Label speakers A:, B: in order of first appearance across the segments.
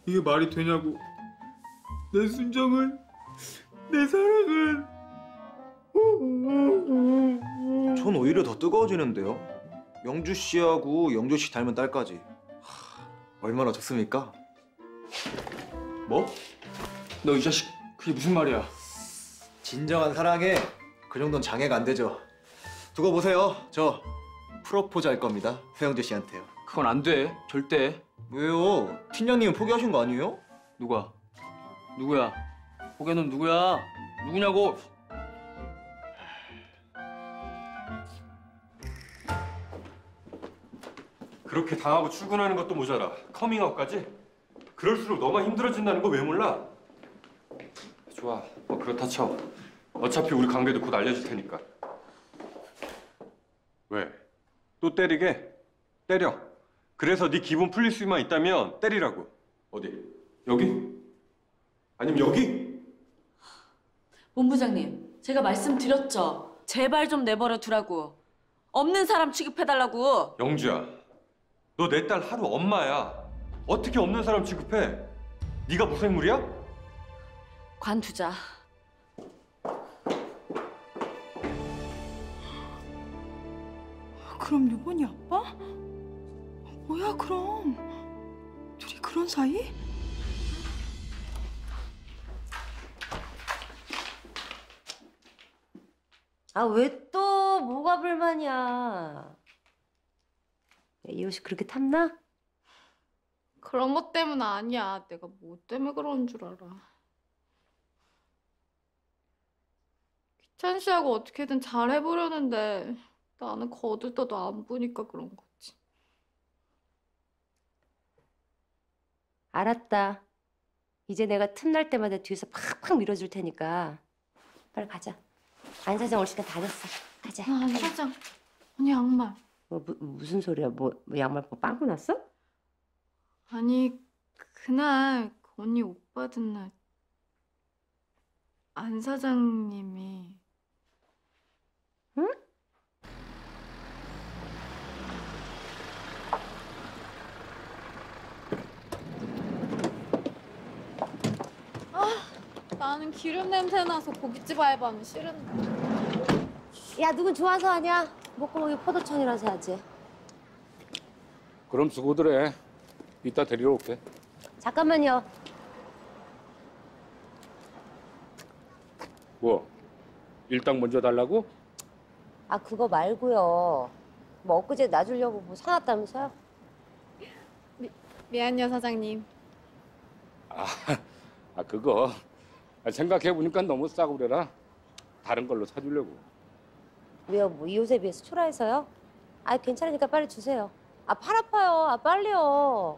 A: 이게 말이 되냐고. 내 순정은, 내 사랑은.
B: 전 오히려 더 뜨거워지는데요. 영주 씨하고 영조 씨 닮은 딸까지. 얼마나 좋습니까?
A: 뭐? 너 이 자식, 그게 무슨 말이야?
B: 진정한 사랑에 그 정도는 장애가 안 되죠. 두고 보세요. 저 프로포즈 할 겁니다. 서영재 씨한테요.
A: 그건 안 돼, 절대.
B: 왜요? 팀장님은 포기하신 거 아니에요?
A: 누가? 누구야? 고개는 누구야? 누구냐고?
C: 그렇게 당하고 출근하는 것도 모자라 커밍아웃까지? 그럴수록 너만 힘들어진다는 거 왜 몰라? 좋아, 뭐 그렇다 쳐. 어차피 우리 관계도 곧 알려줄 테니까. 왜? 또 때리게? 때려. 그래서 네 기분 풀릴 수만 있다면 때리라고. 어디? 여기? 아니면 여기?
D: 본부장님, 제가 말씀드렸죠. 제발 좀 내버려 두라고. 없는 사람 취급해달라고.
C: 영주야, 너 내 딸 하루 엄마야. 어떻게 없는 사람 취급해? 네가 무생물이야?
D: 관두자.
E: 그럼 요번이 아빠? 뭐야 그럼 둘이 그런 사이?
F: 아, 왜 또 뭐가 불만이야? 야, 이 옷이 그렇게 탐나?
G: 그런 것 때문 아니야. 내가 뭐 때문에 그러는 줄 알아. 기찬 씨하고 어떻게든 잘 해보려는데 나는 거들떠도 안 보니까 그런 거지.
F: 알았다. 이제 내가 틈날 때마다 뒤에서 팍팍 밀어줄 테니까 빨리 가자. 안 사장 올 시간 다 됐어. 가자.
G: 안 사장. 언니 양말.
F: 무슨 소리야? 뭐 양말 뭐 빵꾸 났어?
G: 아니 그날 그 언니 옷 받은 날 안 사장님이
F: 응?
G: 나는 기름 냄새 나서 고깃집 알바는 싫은데.
F: 야, 누군 좋아서 하냐? 목구멍이 포도청이라서 하지.
H: 그럼 수고들 해. 이따 데리러 올게.
F: 잠깐만요.
H: 뭐? 일당 먼저 달라고?
F: 아, 그거 말고요. 뭐 엊그제 놔주려고 뭐 사놨다면서요?
G: 미안요 사장님.
H: 그거. 생각해보니까 너무 싸고 그래라. 다른 걸로 사주려고.
F: 왜요? 뭐 이 옷에 비해서 초라해서요? 아, 괜찮으니까 빨리 주세요. 아, 팔 아파요. 아, 빨리요.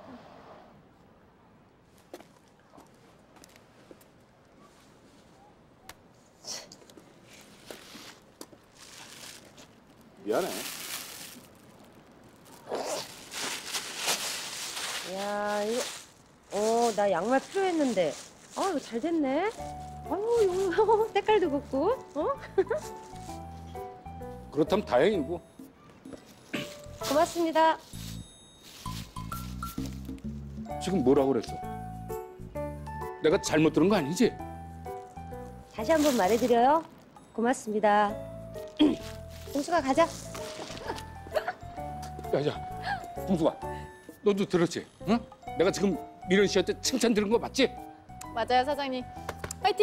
H: 미안해.
F: 야, 이거 나 양말 필요했는데. 이거 잘 됐네. 이거 때깔도 곱고.
H: 그렇다면 다행이고.
F: 고맙습니다.
H: 지금 뭐라고 그랬어? 내가 잘못 들은 거 아니지?
F: 다시 한번 말해드려요. 고맙습니다. 홍수가 가자.
H: 야, 홍수가. 너도 들었지? 응? 내가 지금 미련 씨한테 칭찬 들은 거 맞지?
G: 맞아요 사장님. 파이팅!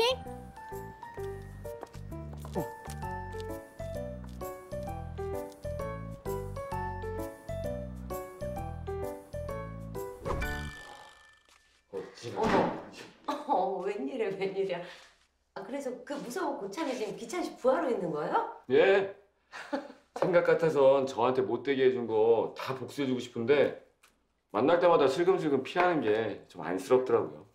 F: 웬일이야, 웬일이야. 아, 그래서 그 무서운 고참이 지금 기찬 씨 부하로 있는 거예요?
I: 예. 생각 같아선 저한테 못되게 해준 거 다 복수해주고 싶은데 만날 때마다 슬금슬금 피하는 게 좀 안쓰럽더라고요.